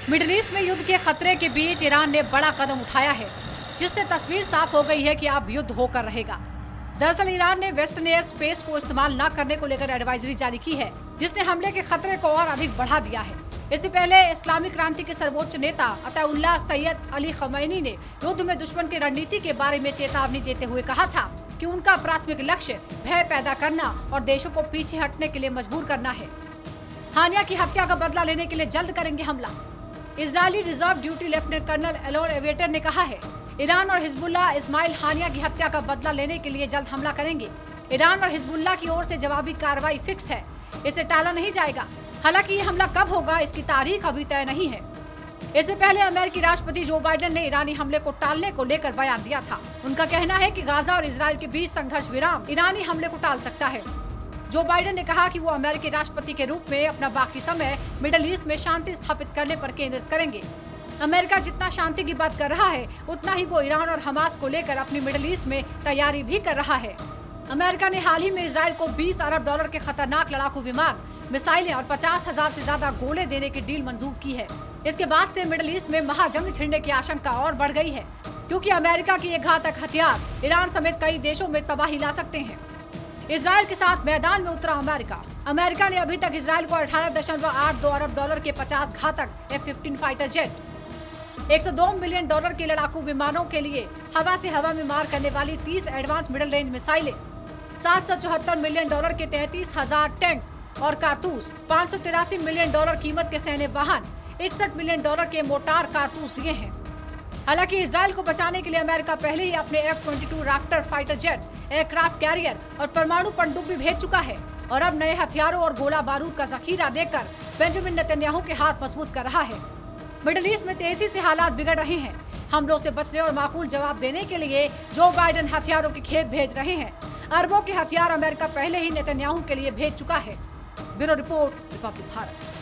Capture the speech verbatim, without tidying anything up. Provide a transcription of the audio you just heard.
Middle east में युद्ध के खतरे के बीच ईरान ने बड़ा कदम उठाया है, जिससे तस्वीर साफ हो गई है कि अब युद्ध होकर रहेगा। दरअसल ईरान ने वेस्टर्न एयर स्पेस को इस्तेमाल न करने को लेकर एडवाइजरी जारी की है, जिसने हमले के खतरे को और अधिक बढ़ा दिया है। इससे पहले इस्लामिक क्रांति के सर्वोच्च नेता अताउल्लाह सैयद अली खमैनी ने युद्ध में दुश्मन की रणनीति के बारे में चेतावनी देते हुए कहा था कि उनका प्राथमिक लक्ष्य भय पैदा करना और देशों को पीछे हटने के लिए मजबूर करना है। हानिया की हत्या का बदला लेने के लिए जल्द करेंगे हमला। Israeli reserve duty lieutenant colonel Elor Avetar ने कहा है, ईरान और हिजबुल्लाह इस्माइल हानिया की हत्या का बदला लेने के लिए जल्द हमला करेंगे। ईरान और हिजबुल्लाह की ओर से जवाबी कार्रवाई फिक्स है, इसे टाला नहीं जाएगा। हालांकि ये हमला कब होगा इसकी तारीख अभी तय नहीं है। इससे पहले अमेरिकी राष्ट्रपति जो बाइडेन ने ईरानी हमले को टालने को लेकर बयान दिया था। उनका कहना है कि गाजा और इजरायल के बीच संघर्ष विराम ईरानी हमले को टाल सकता है। जो बाइडेन ने कहा कि वो अमेरिकी राष्ट्रपति के रूप में अपना बाकी समय मिडिल ईस्ट में शांति स्थापित करने पर केंद्रित करेंगे। अमेरिका जितना शांति की बात कर रहा है, उतना ही वो ईरान और हमास को लेकर अपनी मिडिल ईस्ट में तैयारी भी कर रहा है। अमेरिका ने हाल ही में इजरायल को बीस अरब डॉलर के खतरनाक लड़ाकू विमान, मिसाइलें और पचास हजार से ज्यादा गोले देने की डील मंजूर की है। इसके बाद से मिडिल ईस्ट में महाजंग छिड़ने की आशंका और बढ़ गई है, क्योंकि अमेरिका के ये घातक हथियार ईरान समेत कई देशों में तबाही ला सकते हैं। इजरायल के साथ मैदान में उतरा अमेरिका। अमेरिका ने अभी तक इजरायल को अठारह दशमलव आठ दो अरब डॉलर के पचास घातक एफ फिफ्टीन फाइटर जेट, एक सौ दो मिलियन डॉलर के लड़ाकू विमानों के लिए हवा से हवा में मार करने वाली तीस एडवांस मिडिल रेंज मिसाइलें, सात सौ चौहत्तर मिलियन डॉलर के तैंतीस हजार टैंक और कारतूस, पाँच सौ तिरासी मिलियन डॉलर कीमत के सैन्य वाहन, इकसठ मिलियन डॉलर के मोटार कारतूस दिए हैं। हालांकि इजरायल को बचाने के लिए अमेरिका पहले ही अपने F twenty two Raptor fighter jet, aircraft carrier और परमाणु पनडुब्बी भेज चुका है और अब नए हथियारों और गोला बारूद का जखीरा देकर बेंजामिन नेतन्याहू के हाथ मजबूत कर रहा है। मिडिल ईस्ट में तेजी से हालात बिगड़ रहे हैं। हमलों से बचने और माकूल जवाब देने के लिए जो बाइडेन हथियारों की खेप भेज रहे हैं। अरबों के हथियार अमेरिका पहले ही नेतन्याहू के लिए भेज चुका है। Bureau report, Republic Bharat.